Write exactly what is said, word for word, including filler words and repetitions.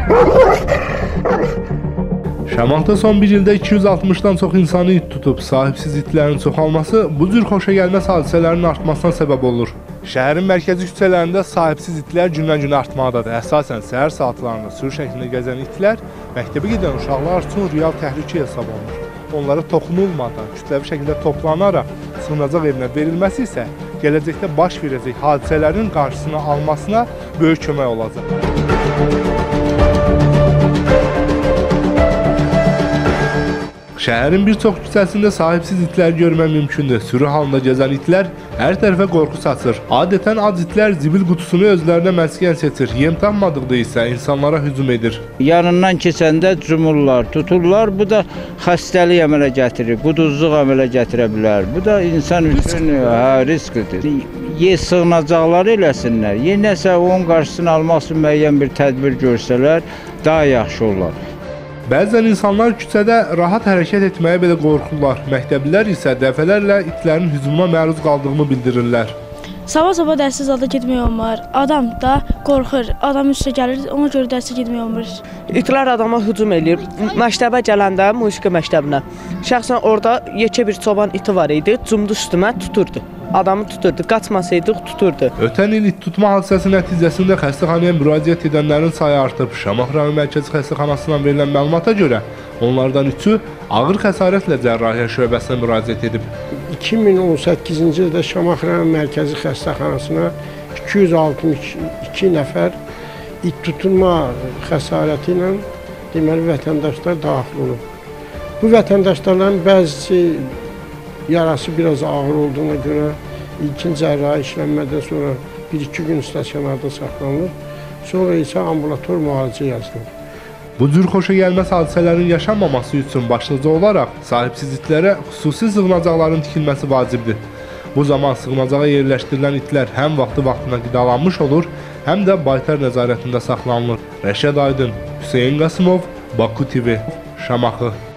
Şamaxıda son bir ildə iki yüz altmışdan çox insanı it tutub, sahibsiz itlərin çoxalması bu cür xoşagəlməz hadisələrin artmasına səbəb olur. Şəhərin mərkəzi küçələrində sahibsiz itlər gündən-günə artmaqdadır. Əsasən səhər saatlarında sürü şəklində gəzən itlər məktəbə gedən uşaqlar üçün real təhlükə hesab olunur. Onlara toxunulmadan, kütləvi şəkildə toplanaraq sığınacaq evinə verilməsi isə gələcəkdə baş verəcək hadisələrin qarşısını almasına böyük kömək olacaq. Şəhərin bir çox küçəsində sahibsiz itlər görmək mümkündür. Sürü halında gəzən itlər hər tərəfə qorxu saçır. Adətən ac itlər zibil qutusunu özlərinə məskən seçir. Yem tapmadıqda isə insanlara hücum edir. Yanından keçəndə cumurlar, tuturlar. Bu da xəstəlik əmələ gətirir, quduzluq əmələ gətirə bilər. Bu da insan üçün hə, risklidir. Ye sığınacaqları eləsinlər. Ye nəsə onun qarşısını almaq üçün müəyyən bir tədbir görsələr daha yaxşı olar. Bəzən insanlar küçədə rahat hərəkət etməyə belə qorxurlar. Məktəblilər isə dəfələrlə itlərin hücumuna məruz qaldığını bildirirlər. Sabah-sabah dərsiz zalda getmək olmur. Adam da qorxur, adam üstə gəlir, ona görə dərsə getmək olmur. İtlər adama hücum eləyir. Məktəbə gələndə, musiqi məktəbinə, şəxsən orada yekə bir çoban iti var idi, cumdu üstümə, tuturdu. Adamı tuturdu, qaçmasaydıq tuturdu. Ötən il it tutma hadisəsi nəticəsində xəstəxanaya müraciət edənlərin sayı artıb. Şamaxı rayon mərkəzi xəstəxanasından verilən məlumata görə onlardan üçü ağır xəsarətlə cərrahiyyə şöbəsinə müraciət edib. iki min on səkkizinci ildə Şamaxı rayon mərkəzi xəstəxanasına iki yüz altmış iki nəfər it tutulma xəsarəti ilə deməli vətəndaşlar daxil olub. Bu vətəndaşlardan bəzisi yarası biraz ağır olduğuna görə ilkin cərrahi işlənmədən sonra bir iki gün stasionarda saxlanılır. Sonra isə ambulator müalicə yazılır. Bu cür xoşagəlməz hadisələrin yaşanmaması üçün başlıca olaraq sahibsiz itlərə xüsusi sığınacaqların tikilməsi vacibdir. Bu zaman sığınacağa yerləşdirilən itlər həm vaxtı-vaxtına qidalanmış olur, həm də baytar nəzarətində saxlanılır. Rəşad Aydın, Hüseyn Qasımov, Baku T V, Şamaxı.